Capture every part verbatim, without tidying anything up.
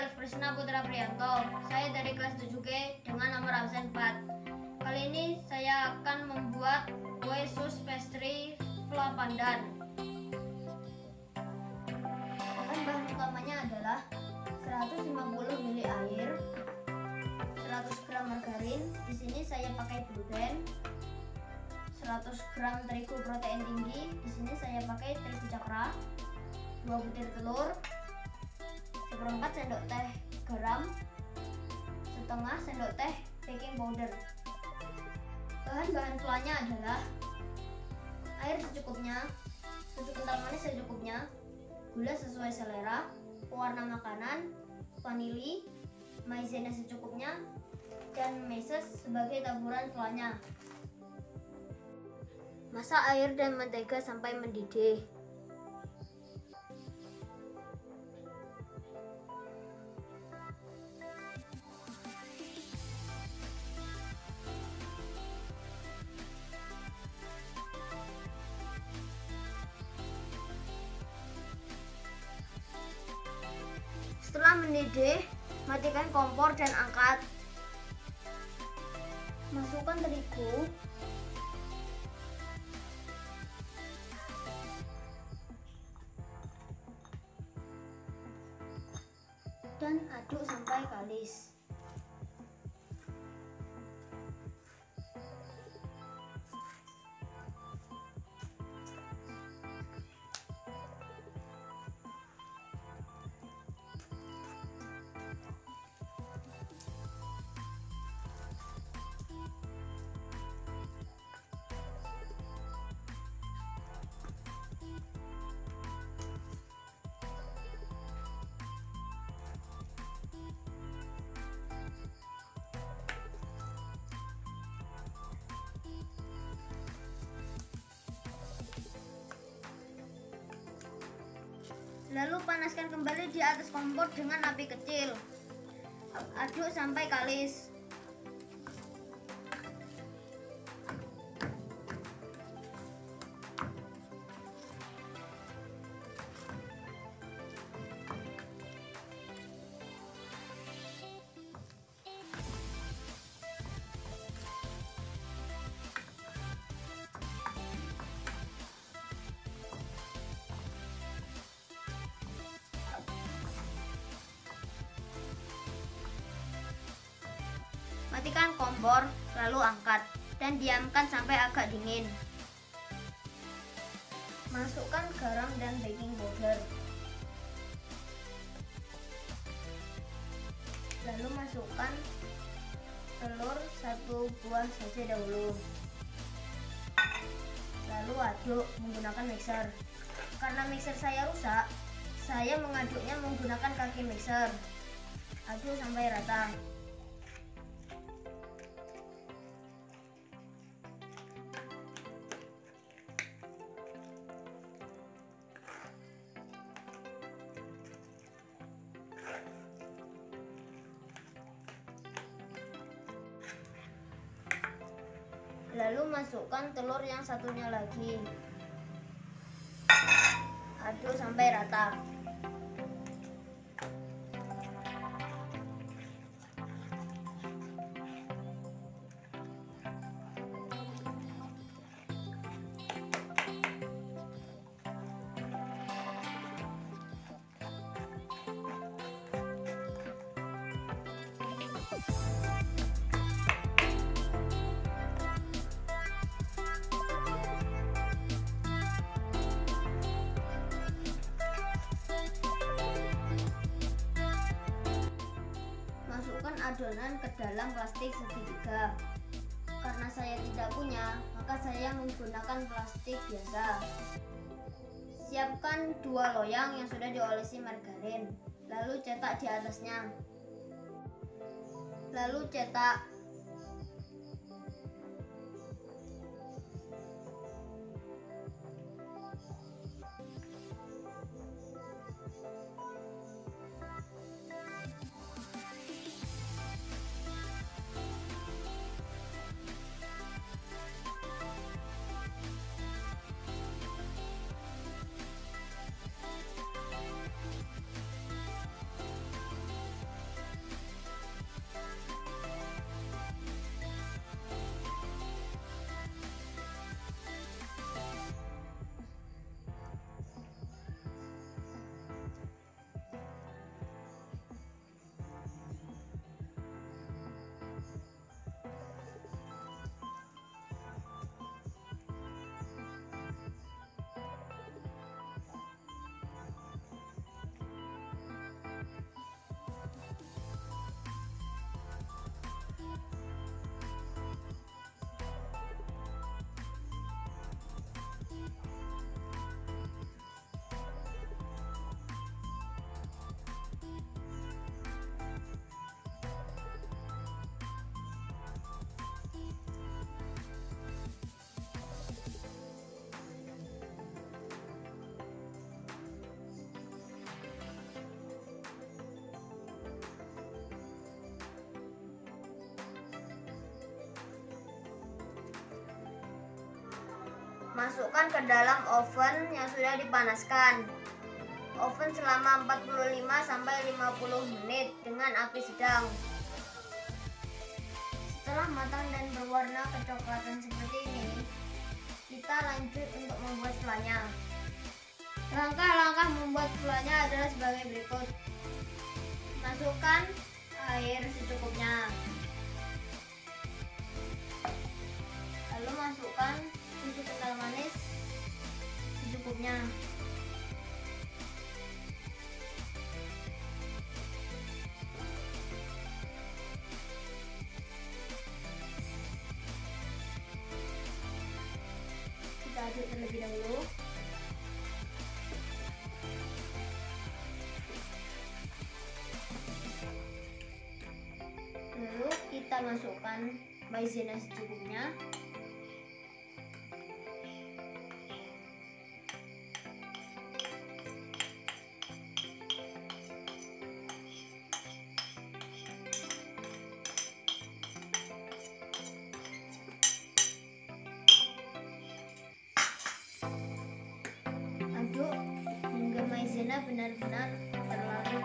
Alif Krisna Putra Priyanto. Saya dari kelas tujuh G dengan nomor absen empat. Kali ini saya akan membuat kue sus pastry fla pandan. Bahan-bahan utamanya adalah seratus lima puluh mililiter air, seratus gram margarin. Di sini saya pakai Blue-Band. seratus gram terigu protein tinggi. Di sini saya pakai terigu cakra. dua butir telur, seperempat sendok teh garam, setengah sendok teh baking powder. Bahan-bahan flanya adalah air secukupnya, susu kental manis secukupnya, gula sesuai selera, pewarna makanan, vanili, maizena secukupnya, dan meses sebagai taburan flanya. Masak air dan mentega sampai mendidih. Setelah mendidih, matikan kompor dan angkat. Masukkan terigu, dan aduk sampai kalis. Lalu panaskan kembali di atas kompor dengan api kecil. Aduk sampai kalis. Matikan kompor, lalu angkat dan diamkan sampai agak dingin. Masukkan garam dan baking powder. Lalu masukkan telur satu buah saja dahulu. Lalu aduk menggunakan mixer. Karena mixer saya rusak, saya mengaduknya menggunakan kaki mixer. Aduk sampai rata. Lalu masukkan telur yang satunya lagi. Aduk sampai rata. Masukkan adonan ke dalam plastik segitiga. Karena saya tidak punya, maka saya menggunakan plastik biasa. Siapkan dua loyang yang sudah diolesi margarin, lalu cetak di atasnya. Lalu cetak. Masukkan ke dalam oven yang sudah dipanaskan. Oven selama empat puluh lima sampai lima puluh menit dengan api sedang. Setelah matang dan berwarna kecoklatan seperti ini, kita lanjut untuk membuat flanya. Langkah-langkah membuat flanya adalah sebagai berikut. Masukkan air secukupnya. Lalu masukkan susu kental manis secukupnya. Kita aduk terlebih dahulu. Lalu kita masukkan maizena secukupnya. Aduk hingga maizena benar-benar terlarut.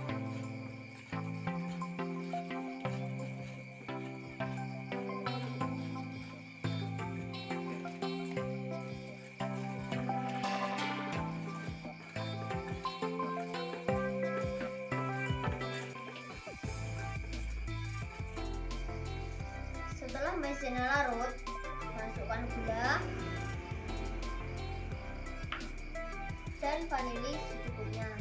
Setelah maizena larut, masukkan gula dan vanili secukupnya.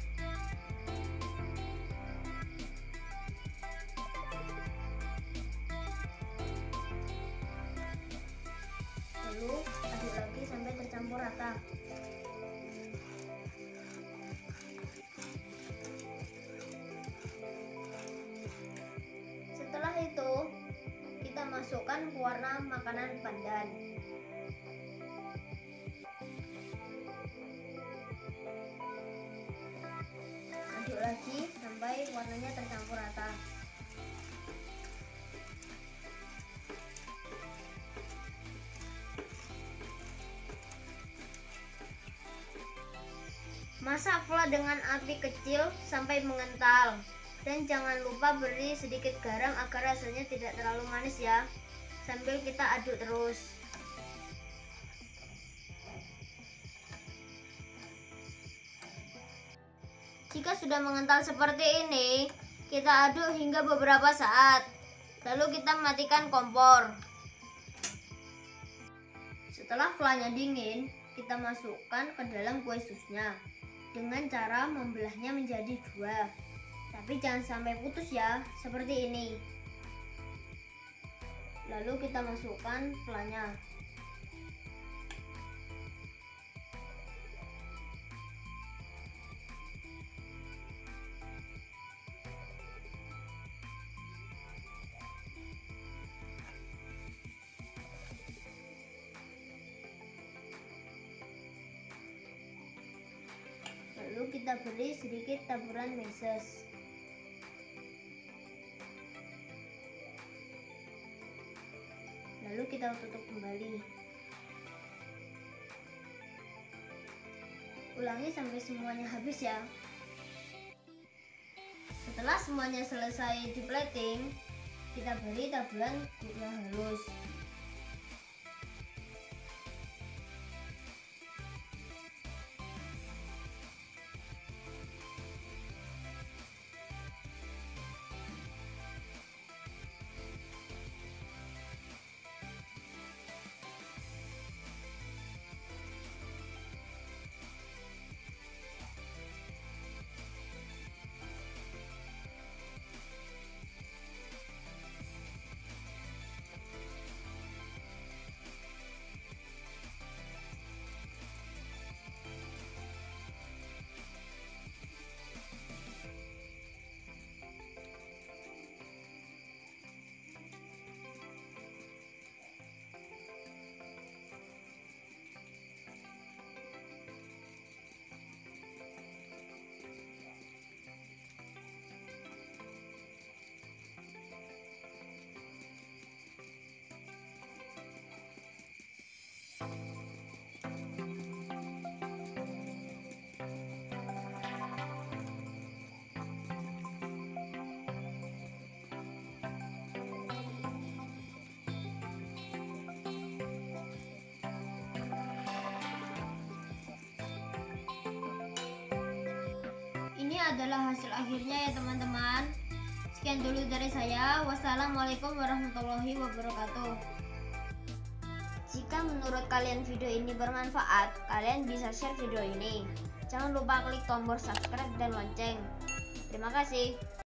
Lalu aduk lagi sampai tercampur rata. Setelah itu, kita masukkan pewarna makanan pandan. Aduk lagi sampai warnanya tercampur rata. Masak fla dengan api kecil sampai mengental. Dan jangan lupa beri sedikit garam agar rasanya tidak terlalu manis ya. Sambil kita aduk terus. Jika sudah mengental seperti ini, kita aduk hingga beberapa saat. Lalu kita matikan kompor. Setelah flanya dingin, kita masukkan ke dalam kue susnya dengan cara membelahnya menjadi dua. Tapi jangan sampai putus ya, seperti ini. Lalu kita masukkan flanya. Lalu kita beri sedikit taburan meses. Lalu kita tutup kembali. Ulangi sampai semuanya habis ya. Setelah semuanya selesai di plating, kita beri taburan gula halus. adalah hasil akhirnya ya teman-teman. Sekian dulu dari saya. Wassalamualaikum warahmatullahi wabarakatuh. Jika menurut kalian video ini bermanfaat, kalian bisa share video ini. Jangan lupa klik tombol subscribe dan lonceng. Terima kasih.